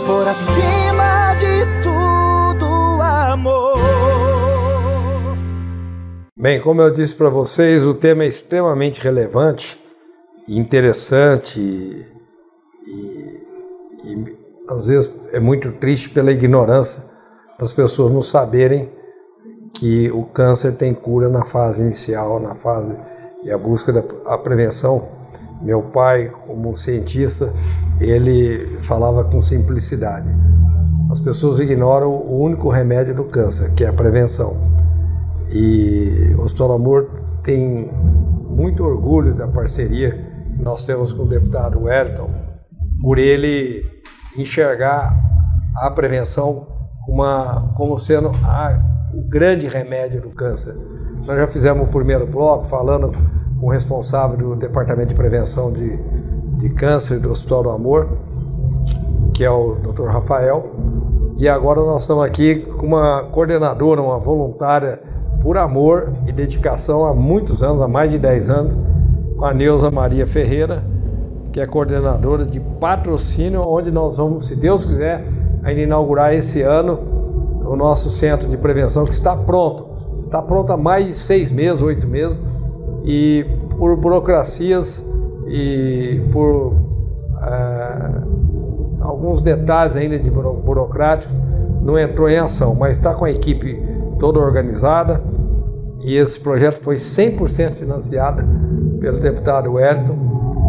por acima de tudo, amor. Bem, como eu disse para vocês, o tema é extremamente relevante, interessante e às vezes é muito triste pela ignorância das pessoas não saberem que o câncer tem cura na fase inicial, na fase e a busca da prevenção. Meu pai, como cientista, ele falava com simplicidade. As pessoas ignoram o único remédio do câncer, que é a prevenção. E o Hospital do Amor tem muito orgulho da parceria que nós temos com o deputado Wellington, por ele enxergar a prevenção como sendo o grande remédio do câncer. Nós já fizemos o primeiro bloco falando com o responsável do Departamento de Prevenção de Câncer do Hospital do Amor, que é o Dr. Rafael, e agora nós estamos aqui com uma coordenadora, uma voluntária por amor e dedicação há muitos anos, há mais de 10 anos, com a Neuza Maria Ferreira, que é coordenadora de patrocínio, onde nós vamos, se Deus quiser, ainda inaugurar esse ano o nosso centro de prevenção, que está pronto. Está pronto há mais de 6 meses, 8 meses, e por burocracias e por alguns detalhes ainda de burocráticos, não entrou em ação, mas está com a equipe toda organizada, e esse projeto foi 100% financiado pelo deputado Wellington.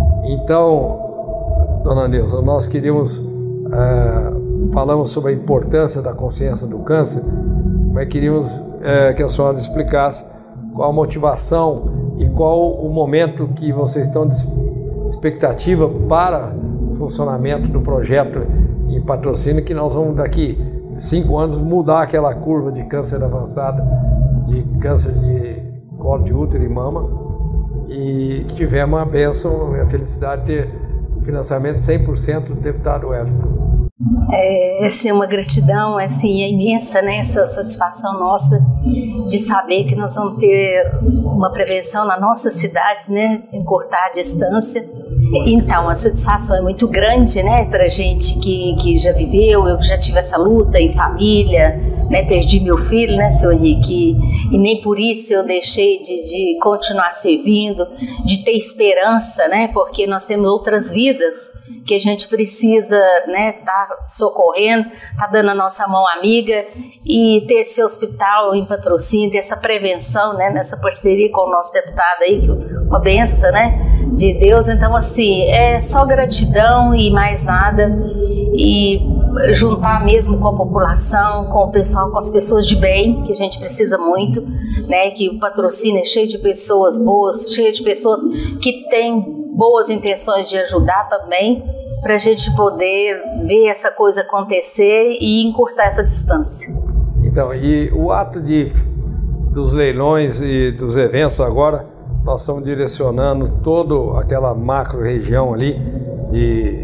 Então, dona Neuza, nós queríamos, falamos sobre a importância da consciência do câncer, mas queríamos que a senhora explicasse qual a motivação e qual o momento que vocês estão de expectativa para o funcionamento do projeto em patrocínio, que nós vamos daqui 5 anos mudar aquela curva de câncer avançado, de câncer de colo de útero e mama, e tivemos a bênção e a felicidade de ter financiamento 100% do deputado Wellington. É uma gratidão assim, é imensa, né, essa satisfação nossa de saber que nós vamos ter uma prevenção na nossa cidade, né, encurtar a distância. Então a satisfação é muito grande, né, para gente que já viveu. Eu já tive essa luta em família, né, perdi meu filho, né, seu Henrique, e nem por isso eu deixei de continuar servindo, de ter esperança, né, porque nós temos outras vidas que a gente precisa, né, tá socorrendo, tá dando a nossa mão amiga, e ter esse hospital em patrocínio, ter essa prevenção, né, nessa parceria com o nosso deputado aí, uma benção, né, de Deus. Então, assim, é só gratidão e mais nada, e juntar mesmo com a população, com o pessoal, com as pessoas de bem, que a gente precisa muito, né, que o patrocínio é cheio de pessoas boas, cheio de pessoas que têm boas intenções de ajudar também, para a gente poder ver essa coisa acontecer e encurtar essa distância. Então, e o ato dos leilões e dos eventos agora, nós estamos direcionando toda aquela macro região ali de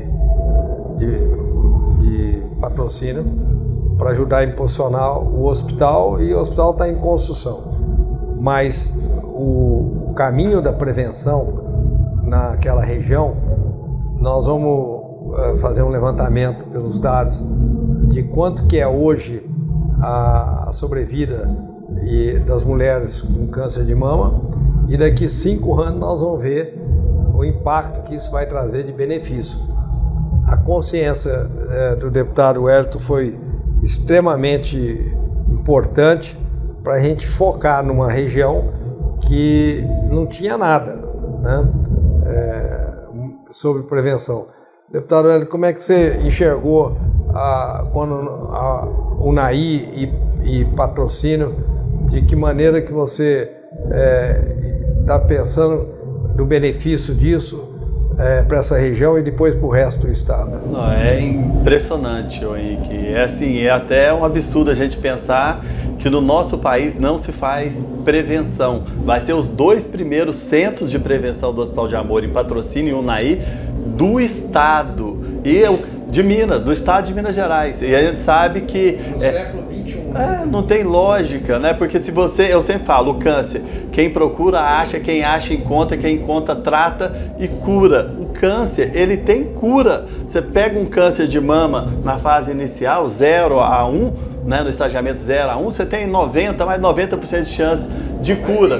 patrocínio para ajudar a impulsionar o hospital, e o hospital está em construção. Mas o caminho da prevenção naquela região, nós vamos fazer um levantamento pelos dados de quanto que é hoje a sobrevida das mulheres com câncer de mama, e daqui 5 anos nós vamos ver o impacto que isso vai trazer de benefício. A consciência do deputado Wellington foi extremamente importante para a gente focar numa região que não tinha nada, né, sobre prevenção. Deputado Wellington, como é que você enxergou quando a UNAI e patrocínio, de que maneira que você está pensando do benefício disso para essa região e depois para o resto do estado? Não, é impressionante, Henrique. É assim, é até um absurdo a gente pensar que no nosso país não se faz prevenção. Vai ser os 2 primeiros centros de prevenção do Hospital de Amor em patrocínio e UNAI do estado do estado de Minas Gerais. E a gente sabe que no século XXI. Não tem lógica, né? Porque eu sempre falo, o câncer, quem procura acha, quem acha encontra, quem encontra trata e cura. câncer, ele tem cura. Você pega um câncer de mama na fase inicial, 0 a 1, né, no estagiamento 0 a 1, você tem mais de 90% de chance de cura.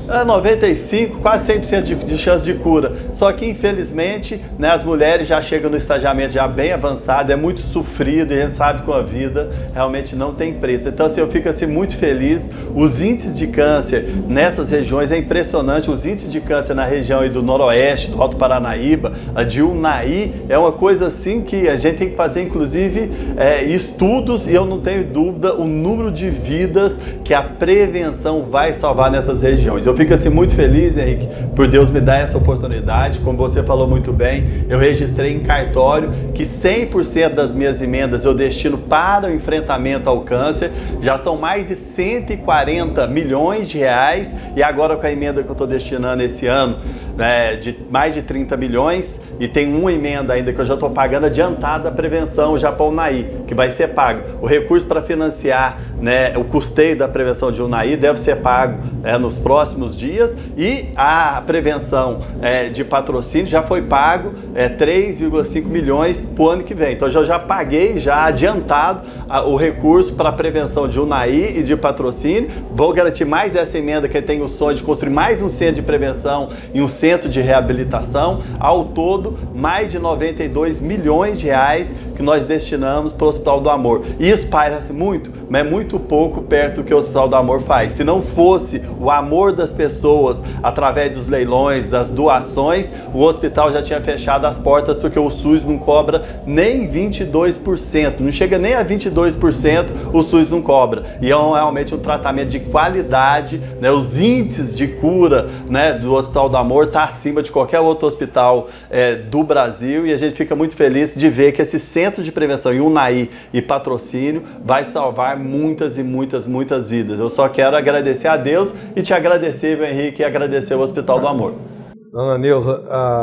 95, quase 100% de chance de cura. Só que, infelizmente, né, as mulheres já chegam no estagiamento já bem avançado, é muito sofrido, e a gente sabe que a vida realmente não tem preço. Então, assim, eu fico assim, muito feliz. Os índices de câncer nessas regiões é impressionante. Os índices de câncer na região aí do Noroeste, do Alto Paranaíba, a de Unai, é uma coisa assim que a gente tem que fazer, inclusive, estudos, e eu não tenho dúvida o número de vidas que a prevenção vai salvar nessas regiões. Eu fico assim muito feliz, Henrique, por Deus me dar essa oportunidade. Como você falou muito bem, eu registrei em cartório que 100% das minhas emendas eu destino para o enfrentamento ao câncer. Já são mais de 140 milhões de reais, e agora com a emenda que eu estou destinando esse ano, né, de mais de 30 milhões, e tem uma emenda ainda que eu já estou pagando adiantada a prevenção já para o Unai, que vai ser pago. O recurso para financiar, né, o custeio da prevenção de Unai deve ser pago nos próximos dias, e a prevenção de patrocínio já foi pago 3,5 milhões para o ano que vem. Então eu já paguei, já adiantado o recurso para a prevenção de Unai e de patrocínio. Vou garantir mais essa emenda, que tem o sonho de construir mais um centro de prevenção e um centro de reabilitação. Ao todo, mais de 92 milhões de reais que nós destinamos para o Hospital do Amor. E isso parece muito, mas é muito pouco perto do que o Hospital do Amor faz. Se não fosse o amor das pessoas através dos leilões, das doações, o hospital já tinha fechado as portas, porque o SUS não cobra nem 22%, não chega nem a 22%, o SUS não cobra. E é realmente um tratamento de qualidade, né? Os índices de cura, né, do Hospital do Amor está acima de qualquer outro hospital do Brasil, e a gente fica muito feliz de ver que esse centro de prevenção em Unai e patrocínio vai salvar muitas e muitas vidas. Eu só quero agradecer a Deus e te agradecer, meu Henrique, e agradecer o Hospital do Amor. Dona Neuza,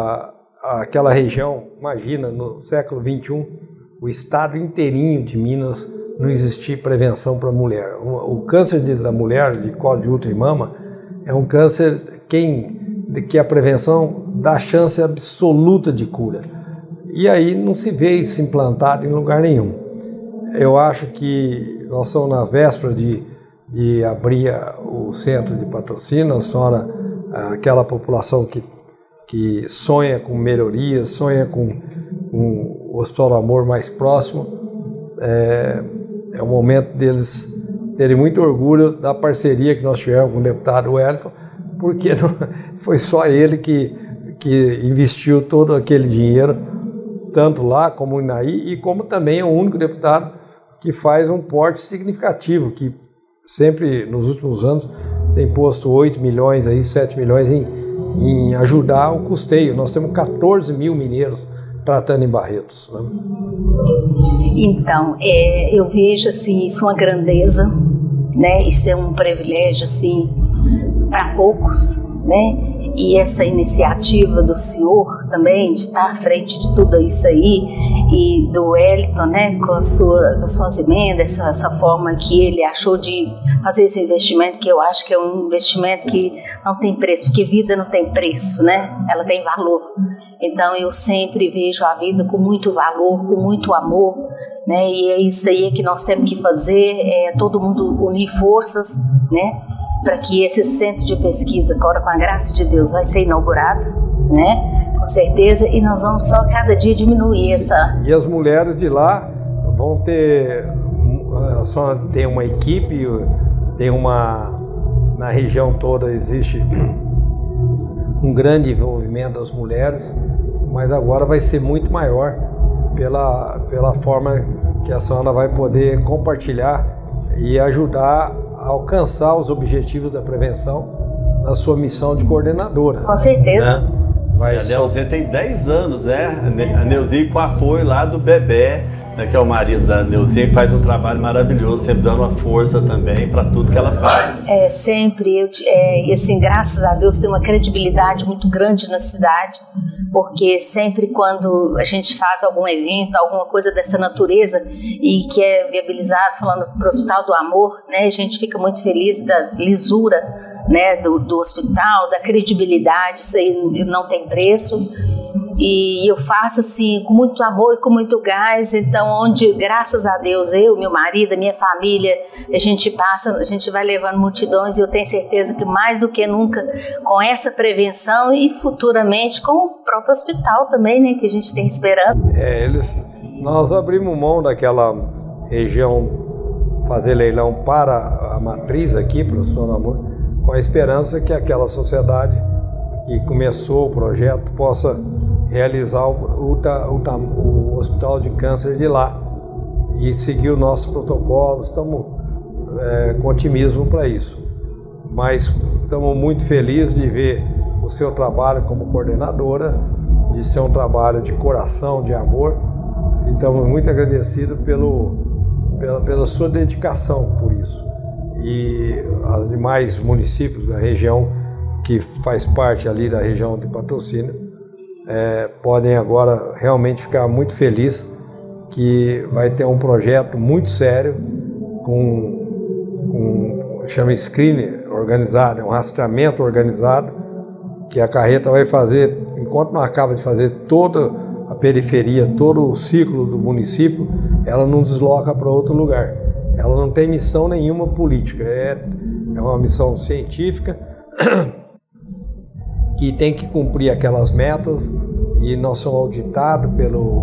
aquela região, imagina, no século XXI, o estado inteirinho de Minas não existir prevenção para a mulher. O câncer da mulher, de colo de útero e mama, é um câncer que a prevenção dá chance absoluta de cura. E aí não se vê isso implantado em lugar nenhum. Eu acho que nós estamos na véspera de abrir o centro de patrocínio. A senhora, aquela população que sonha com melhorias, sonha com o Hospital do Amor mais próximo, é o momento deles terem muito orgulho da parceria que nós tivemos com o deputado Wellington, porque não, foi só ele que investiu todo aquele dinheiro, tanto lá como no Unai, e como também é o único deputado que faz um porte significativo, que sempre nos últimos anos tem posto 8 milhões, 7 milhões em ajudar o custeio. Nós temos 14 mil mineiros tratando em Barretos, né? Então, eu vejo assim, isso uma grandeza, né? Isso é um privilégio assim, para poucos, né? E essa iniciativa do senhor também, de estar à frente de tudo isso aí, e do Wellington, né, com as suas emendas, essa forma que ele achou de fazer esse investimento, que eu acho que é um investimento que não tem preço, porque vida não tem preço, né? Ela tem valor. Então eu sempre vejo a vida com muito valor, com muito amor, né? E é isso aí que nós temos que fazer, todo mundo unir forças, né? Para que esse centro de pesquisa, agora com a graça de Deus, vai ser inaugurado, né? Com certeza, e nós vamos só cada dia diminuir essa... E as mulheres de lá vão ter, só tem uma equipe, na região toda existe um grande envolvimento das mulheres, mas agora vai ser muito maior pela forma que a senhora vai poder compartilhar e ajudar a alcançar os objetivos da prevenção na sua missão de coordenadora. Com certeza. Né? A Neuzinha tem 10 anos, né? A Neuzinha com apoio lá do Bebé, né, que é o marido da Neuzinha, que faz um trabalho maravilhoso, sempre dando uma força também para tudo que ela faz. Sempre, e assim, graças a Deus, tem uma credibilidade muito grande na cidade, porque sempre quando a gente faz algum evento, alguma coisa dessa natureza, e que é viabilizado, falando para o Hospital do Amor, né, a gente fica muito feliz da lisura, né, do hospital, da credibilidade, isso aí não tem preço. E eu faço assim com muito amor e com muito gás. Então, onde, graças a Deus, eu, meu marido, a minha família, a gente vai levando multidões, e eu tenho certeza que mais do que nunca, com essa prevenção e futuramente com o próprio hospital também, né, que a gente tem esperança. Nós abrimos mão daquela região, fazer leilão para a matriz aqui, para o Hospital do Amor, com a esperança que aquela sociedade que começou o projeto possa realizar o Hospital de Câncer de lá e seguir o nosso protocolo. Estamos com otimismo para isso, mas estamos muito felizes de ver o seu trabalho como coordenadora, de ser um trabalho de coração, de amor, e estamos muito agradecidos pela sua dedicação por isso. E os demais municípios da região, que faz parte ali da região de Patrocínio, podem agora realmente ficar muito felizes que vai ter um projeto muito sério, chama screening organizado, um rastreamento organizado, que a carreta vai fazer, enquanto não acaba de fazer toda a periferia, todo o ciclo do município, ela não desloca para outro lugar. Ela não tem missão nenhuma política, é uma missão científica que tem que cumprir aquelas metas, e nós somos auditados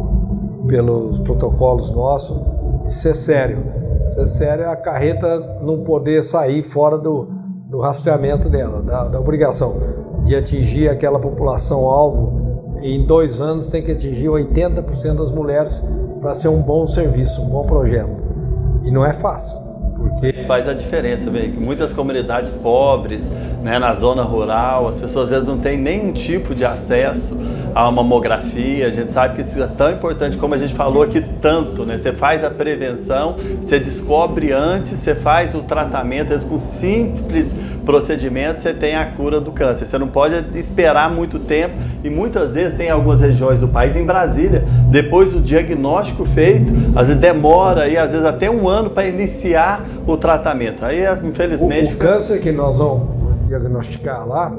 pelos protocolos nossos. Isso é sério. Isso é sério, é a carreta não poder sair fora do rastreamento dela, da obrigação de atingir aquela população-alvo. Em 2 anos tem que atingir 80% das mulheres para ser um bom serviço, um bom projeto. E não é fácil. Porque isso faz a diferença, velho. Muitas comunidades pobres, né, na zona rural, as pessoas às vezes não têm nenhum tipo de acesso a uma mamografia. A gente sabe que isso é tão importante, como a gente falou aqui tanto, né? Você faz a prevenção, você descobre antes, você faz o tratamento, às vezes com simples procedimentos você tem a cura do câncer. Você não pode esperar muito tempo, e muitas vezes tem algumas regiões do país, em Brasília, depois do diagnóstico feito, às vezes demora aí, às vezes até 1 ano para iniciar o tratamento. Aí, infelizmente... O câncer que nós vamos diagnosticar lá,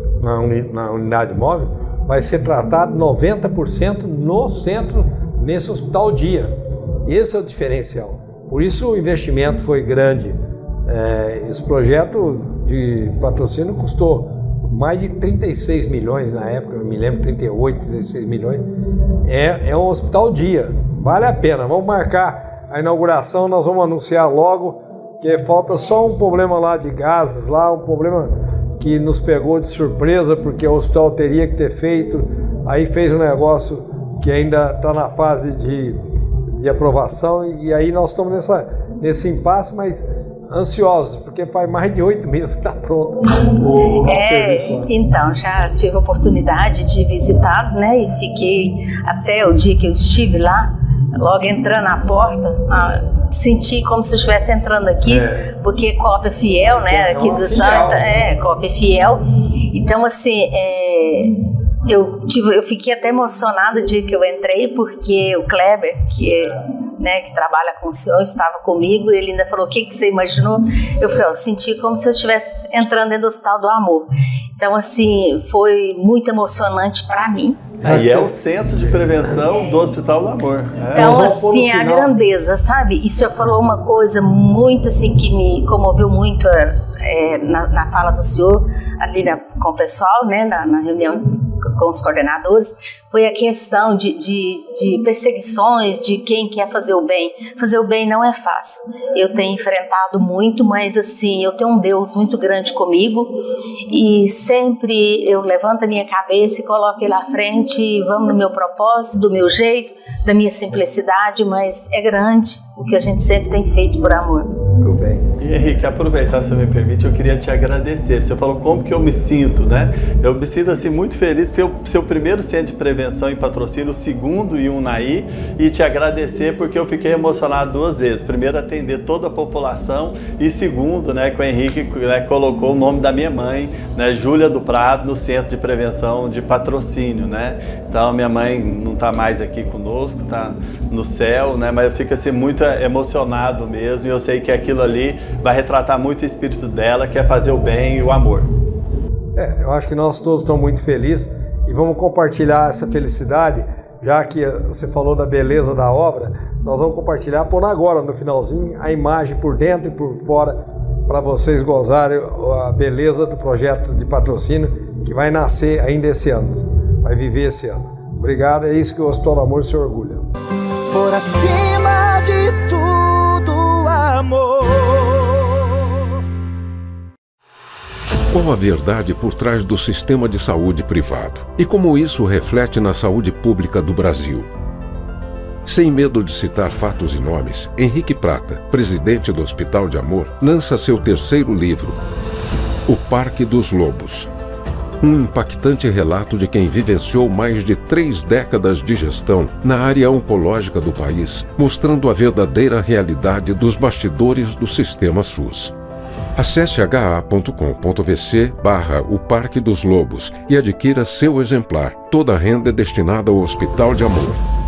na unidade móvel, vai ser tratado 90% no centro, nesse hospital dia. Esse é o diferencial. Por isso o investimento foi grande. Esse projeto de patrocínio custou mais de 36 milhões na época, eu me lembro, 38, 36 milhões. É um hospital dia, vale a pena. Vamos marcar a inauguração, nós vamos anunciar logo, que falta só um problema lá de gases, lá um problema que nos pegou de surpresa, porque o hospital teria que ter feito, aí fez um negócio que ainda está na fase de aprovação, e aí nós estamos nesse impasse, mas ansiosos, porque faz mais de 8 meses que está pronto o serviço. Então, já tive a oportunidade de visitar, né, e fiquei até o dia que eu estive lá, logo entrando na porta, senti como se eu estivesse entrando aqui, porque Coop é fiel, né, aqui do estado, Coop é fiel. Então, assim, eu fiquei até emocionada o dia que eu entrei, porque o Kleber, que trabalha com o senhor, estava comigo, e ele ainda falou: o que você imaginou? Eu falei: eu senti como se eu estivesse entrando dentro do Hospital do Amor. Então, assim, foi muito emocionante para mim. E é o centro de prevenção do Hospital do Amor. Então, assim, a grandeza, sabe? E o senhor falou uma coisa muito, assim, que me comoveu muito na fala do senhor, ali com o pessoal, né, na reunião com os coordenadores, foi a questão de perseguições, de quem quer fazer o bem. Fazer o bem não é fácil. Eu tenho enfrentado muito, mas assim, eu tenho um Deus muito grande comigo, e sempre eu levanto a minha cabeça e coloco ele à frente, e vamos no meu propósito, do meu jeito, da minha simplicidade, mas é grande o que a gente sempre tem feito por amor. Muito bem. E Henrique, aproveitar, se me permite, eu queria te agradecer. Você falou como que eu me sinto, né? Eu me sinto assim muito feliz pelo seu primeiro centro de prevenção em Patrocínio, o segundo em Unai, e te agradecer porque eu fiquei emocionado 2 vezes. Primeiro, atender toda a população, e segundo, né, que o Henrique, né, colocou o nome da minha mãe, né, Júlia do Prado, no centro de prevenção de Patrocínio, né? Então, minha mãe não está mais aqui conosco, está no céu, né? Mas eu fico assim muito emocionado mesmo, e eu sei que aquilo ali vai retratar muito o espírito dela, que é fazer o bem e o amor. Eu acho que nós todos estamos muito felizes, e vamos compartilhar essa felicidade, já que você falou da beleza da obra, nós vamos compartilhar, pondo agora no finalzinho a imagem por dentro e por fora, para vocês gozarem a beleza do projeto de patrocínio que vai nascer ainda esse ano, vai viver esse ano. Obrigado, é isso que o Hospital do Amor se orgulha. Por acima de tudo, amor. Qual a verdade por trás do sistema de saúde privado? E como isso reflete na saúde pública do Brasil? Sem medo de citar fatos e nomes, Henrique Prata, presidente do Hospital de Amor, lança seu terceiro livro, O Parque dos Lobos. Um impactante relato de quem vivenciou mais de 3 décadas de gestão na área oncológica do país, mostrando a verdadeira realidade dos bastidores do sistema SUS. Acesse ha.com.vc/O Parque dos Lobos e adquira seu exemplar. Toda a renda é destinada ao Hospital de Amor.